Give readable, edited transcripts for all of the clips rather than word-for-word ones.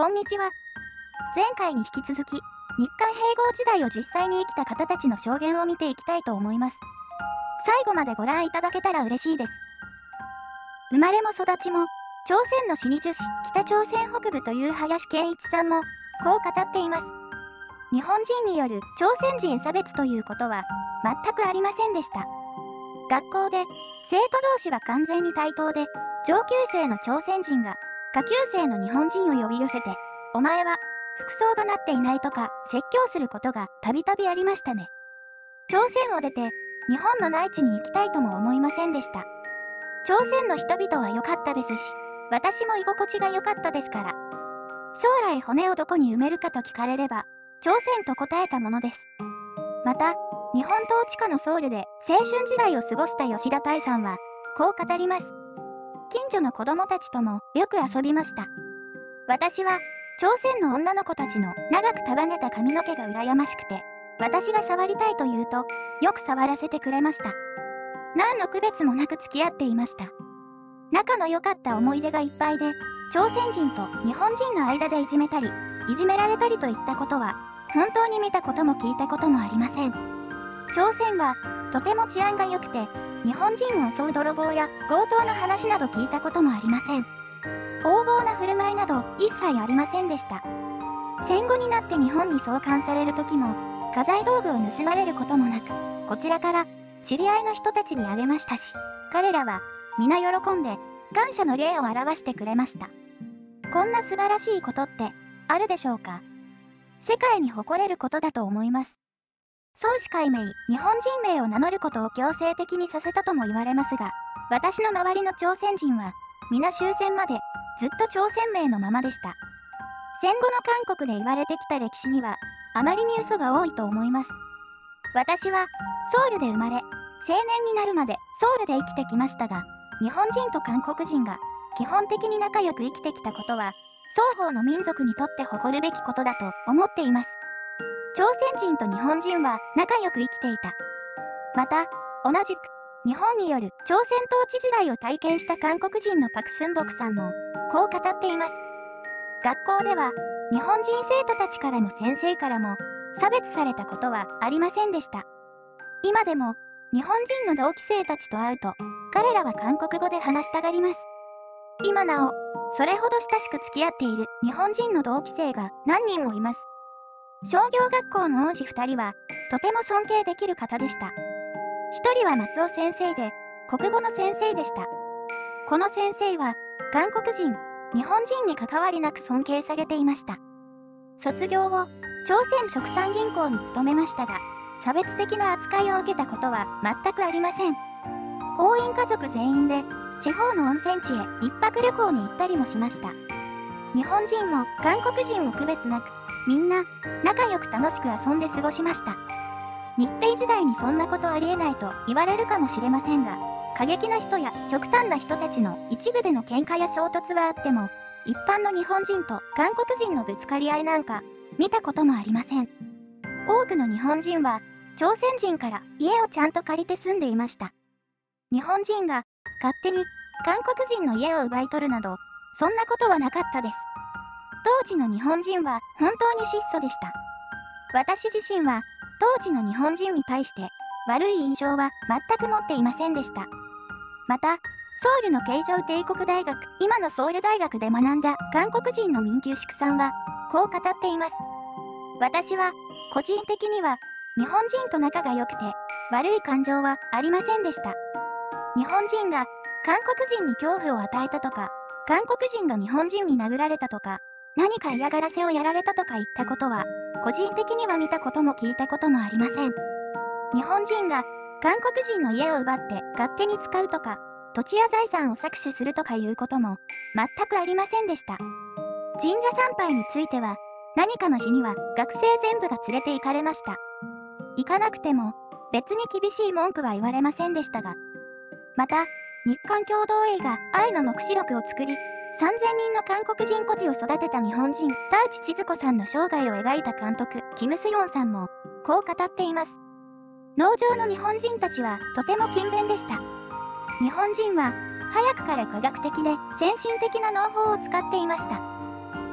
こんにちは。前回に引き続き、日韓併合時代を実際に生きた方たちの証言を見ていきたいと思います。最後までご覧いただけたら嬉しいです。生まれも育ちも、朝鮮のシニジュ市、北朝鮮北部という林健一さんも、こう語っています。日本人による朝鮮人差別ということは、全くありませんでした。学校で、生徒同士は完全に対等で、上級生の朝鮮人が、下級生の日本人を呼び寄せて、お前は、服装がなっていないとか、説教することがたびたびありましたね。朝鮮を出て、日本の内地に行きたいとも思いませんでした。朝鮮の人々は良かったですし、私も居心地が良かったですから。将来骨をどこに埋めるかと聞かれれば、朝鮮と答えたものです。また、日本統治下のソウルで青春時代を過ごした吉田大さんは、こう語ります。近所の子供たちともよく遊びました。私は、朝鮮の女の子たちの長く束ねた髪の毛が羨ましくて、私が触りたいと言うと、よく触らせてくれました。何の区別もなく付き合っていました。仲の良かった思い出がいっぱいで、朝鮮人と日本人の間でいじめたり、いじめられたりといったことは、本当に見たことも聞いたこともありません。朝鮮は、とても治安が良くて、日本人を襲う泥棒や強盗の話など聞いたこともありません。横暴な振る舞いなど一切ありませんでした。戦後になって日本に送還される時も、家財道具を盗まれることもなく、こちらから知り合いの人たちにあげましたし、彼らは皆喜んで感謝の礼を表してくれました。こんな素晴らしいことってあるでしょうか？世界に誇れることだと思います。孫子改名、日本人名を名乗ることを強制的にさせたとも言われますが、私の周りの朝鮮人は、皆終戦まで、ずっと朝鮮名のままでした。戦後の韓国で言われてきた歴史には、あまりに嘘が多いと思います。私は、ソウルで生まれ、青年になるまでソウルで生きてきましたが、日本人と韓国人が、基本的に仲良く生きてきたことは、双方の民族にとって誇るべきことだと思っています。朝鮮人と日本人は仲良く生きていた。また、同じく、日本による朝鮮統治時代を体験した韓国人のパク・スンボクさんも、こう語っています。学校では、日本人生徒たちからも先生からも、差別されたことはありませんでした。今でも、日本人の同期生たちと会うと、彼らは韓国語で話したがります。今なお、それほど親しく付き合っている日本人の同期生が何人もいます。商業学校の恩師2人は、とても尊敬できる方でした。1人は松尾先生で、国語の先生でした。この先生は、韓国人、日本人に関わりなく尊敬されていました。卒業後、朝鮮殖産銀行に勤めましたが、差別的な扱いを受けたことは全くありません。婚姻家族全員で、地方の温泉地へ一泊旅行に行ったりもしました。日本人も韓国人も区別なく、みんな、仲良く楽しく遊んで過ごしました。日帝時代にそんなことありえないと言われるかもしれませんが、過激な人や極端な人たちの一部での喧嘩や衝突はあっても、一般の日本人と韓国人のぶつかり合いなんか、見たこともありません。多くの日本人は、朝鮮人から家をちゃんと借りて住んでいました。日本人が、勝手に、韓国人の家を奪い取るなど、そんなことはなかったです。当時の日本人は本当に質素でした。私自身は当時の日本人に対して悪い印象は全く持っていませんでした。また、ソウルの慶城帝国大学、今のソウル大学で学んだ韓国人の民休宿さんはこう語っています。私は個人的には日本人と仲が良くて悪い感情はありませんでした。日本人が韓国人に恐怖を与えたとか、韓国人が日本人に殴られたとか、何か嫌がらせをやられたとか言ったことは、個人的には見たことも聞いたこともありません。日本人が韓国人の家を奪って勝手に使うとか、土地や財産を搾取するとかいうことも全くありませんでした。神社参拝については、何かの日には学生全部が連れて行かれました。行かなくても別に厳しい文句は言われませんでしたが、また、日韓共同映画愛の黙示録を作り、3000人の韓国人孤児を育てた日本人、田内千鶴子さんの生涯を描いた監督、キム・スヨンさんも、こう語っています。農場の日本人たちはとても勤勉でした。日本人は、早くから科学的で先進的な農法を使っていました。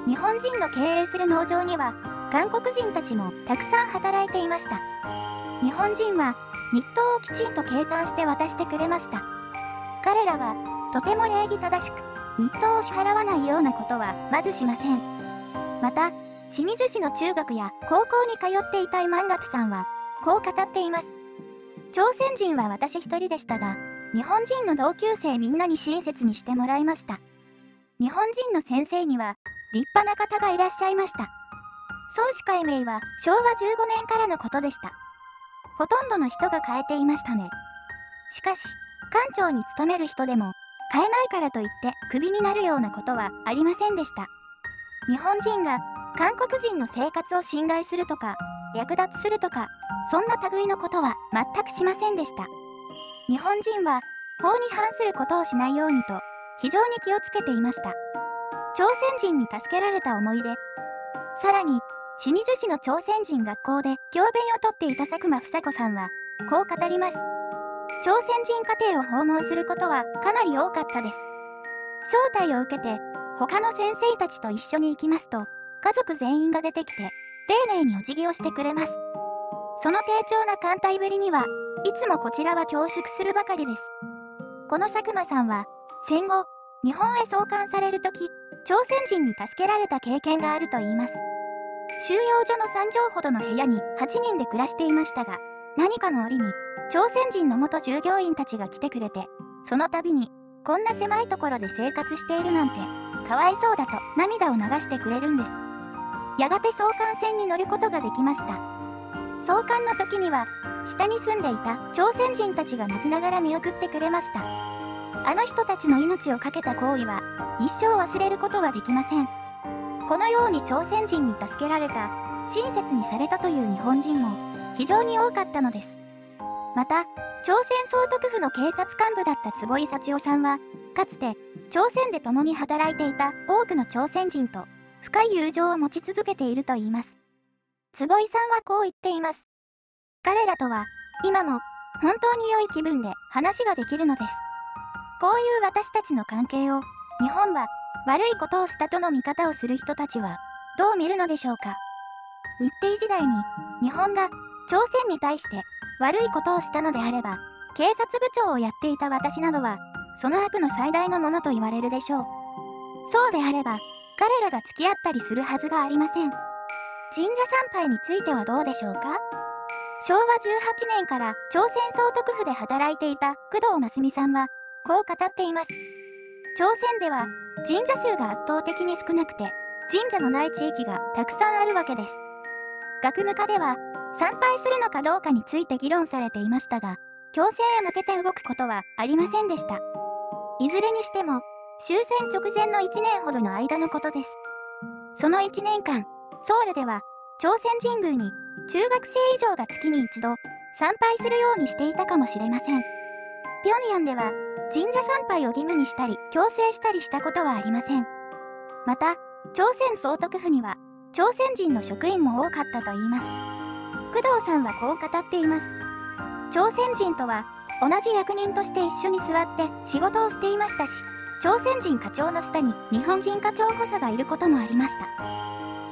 日本人の経営する農場には、韓国人たちもたくさん働いていました。日本人は日当をきちんと計算して渡してくれました。彼らはとても礼儀正しく、日当を支払わないようなことはまずしません。また、清水市の中学や高校に通っていたイマンガプさんは、こう語っています。朝鮮人は私一人でしたが、日本人の同級生みんなに親切にしてもらいました。日本人の先生には、立派な方がいらっしゃいました。孫子改名は昭和15年からのことでした。ほとんどの人が変えていましたね。しかし、官庁に勤める人でも、変えないからといってクビになるようなことはありませんでした。日本人が韓国人の生活を侵害するとか、略奪するとか、そんな類のことは全くしませんでした。日本人は法に反することをしないようにと非常に気をつけていました。朝鮮人に助けられた思い出。さらに、清水市の朝鮮人学校で教鞭をとっていた佐久間房子さんは、こう語ります。朝鮮人家庭を訪問することはかなり多かったです。招待を受けて、他の先生たちと一緒に行きますと、家族全員が出てきて、丁寧にお辞儀をしてくれます。その丁重な歓待ぶりには、いつもこちらは恐縮するばかりです。この佐久間さんは、戦後、日本へ送還されるとき、朝鮮人に助けられた経験があるといいます。収容所の3畳ほどの部屋に8人で暮らしていましたが、何かの折に、朝鮮人の元従業員たちが来てくれて、その度に、こんな狭いところで生活しているなんて、かわいそうだと涙を流してくれるんです。やがて送還船に乗ることができました。送還の時には、下に住んでいた朝鮮人たちが泣きながら見送ってくれました。あの人たちの命を懸けた行為は、一生忘れることはできません。このように朝鮮人に助けられた、親切にされたという日本人も非常に多かったのです。また、朝鮮総督府の警察幹部だった坪井幸男さんは、かつて朝鮮で共に働いていた多くの朝鮮人と深い友情を持ち続けているといいます。坪井さんはこう言っています。彼らとは、今も本当に良い気分で話ができるのです。こういう私たちの関係を、日本は悪いことをしたとの見方をする人たちは、どう見るのでしょうか。日帝時代に、日本が朝鮮に対して悪いことをしたのであれば、警察部長をやっていた私などは、その悪の最大のものと言われるでしょう。そうであれば、彼らが付き合ったりするはずがありません。神社参拝についてはどうでしょうか。昭和18年から朝鮮総督府で働いていた工藤真澄さんは、こう語っています。朝鮮では神社数が圧倒的に少なくて、神社のない地域がたくさんあるわけです。学務課では、参拝するのかどうかについて議論されていましたが、強制へ向けて動くことはありませんでした。いずれにしても、終戦直前の1年ほどの間のことです。その1年間、ソウルでは、朝鮮神宮に中学生以上が月に一度、参拝するようにしていたかもしれません。平壌では、神社参拝を義務にしたり、強制したりしたことはありません。また、朝鮮総督府には、朝鮮人の職員も多かったといいます。工藤さんはこう語っています。朝鮮人とは、同じ役人として一緒に座って仕事をしていましたし、朝鮮人課長の下に日本人課長補佐がいることもありました。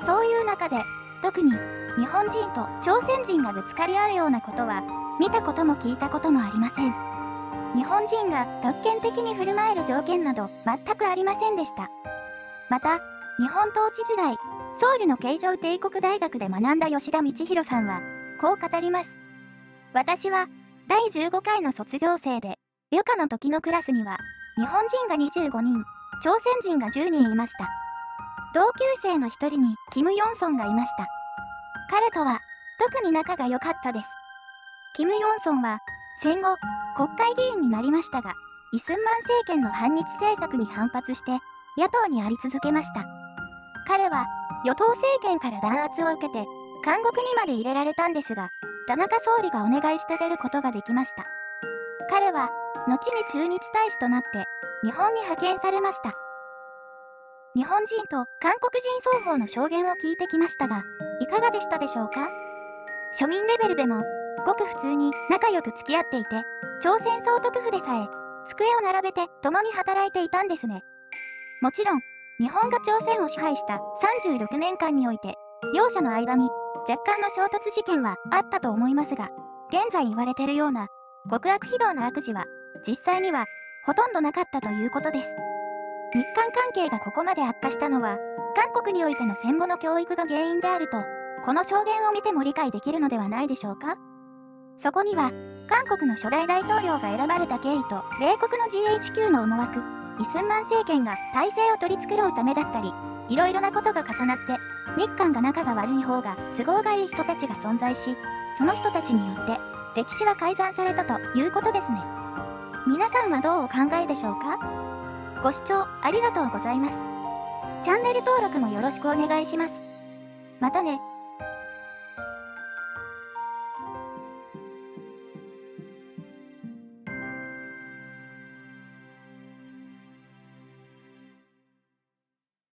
そういう中で、特に日本人と朝鮮人がぶつかり合うようなことは、見たことも聞いたこともありません。日本人が特権的に振る舞える条件など全くありませんでした。また、日本統治時代、ソウルの慶城帝国大学で学んだ吉田道弘さんは、こう語ります。私は、第15回の卒業生で、余暇の時のクラスには、日本人が25人、朝鮮人が10人いました。同級生の一人に、キム・ヨンソンがいました。彼とは、特に仲が良かったです。キム・ヨンソンは、戦後、国会議員になりましたが、イ・スンマン政権の反日政策に反発して、野党にあり続けました。彼は、与党政権から弾圧を受けて、監獄にまで入れられたんですが、田中総理がお願いして出ることができました。彼は、後に駐日大使となって、日本に派遣されました。日本人と韓国人双方の証言を聞いてきましたが、いかがでしたでしょうか。庶民レベルでも、ごく普通に仲良く付き合っていて、朝鮮総督府でさえ、机を並べて共に働いていたんですね。もちろん、 日本が朝鮮を支配した36年間において、両者の間に若干の衝突事件はあったと思いますが、現在言われているような極悪非道な悪事は実際にはほとんどなかったということです。日韓関係がここまで悪化したのは、韓国においての戦後の教育が原因であると、この証言を見ても理解できるのではないでしょうか。そこには、韓国の初代大統領が選ばれた経緯と、米国の GHQ の思惑、イ・スンマン政権が体制を取り繕うためだったり、いろいろなことが重なって、日韓が仲が悪い方が都合がいい人たちが存在し、その人たちによって歴史は改ざんされたということですね。皆さんはどうお考えでしょうか？ご視聴ありがとうございます。チャンネル登録もよろしくお願いします。またね。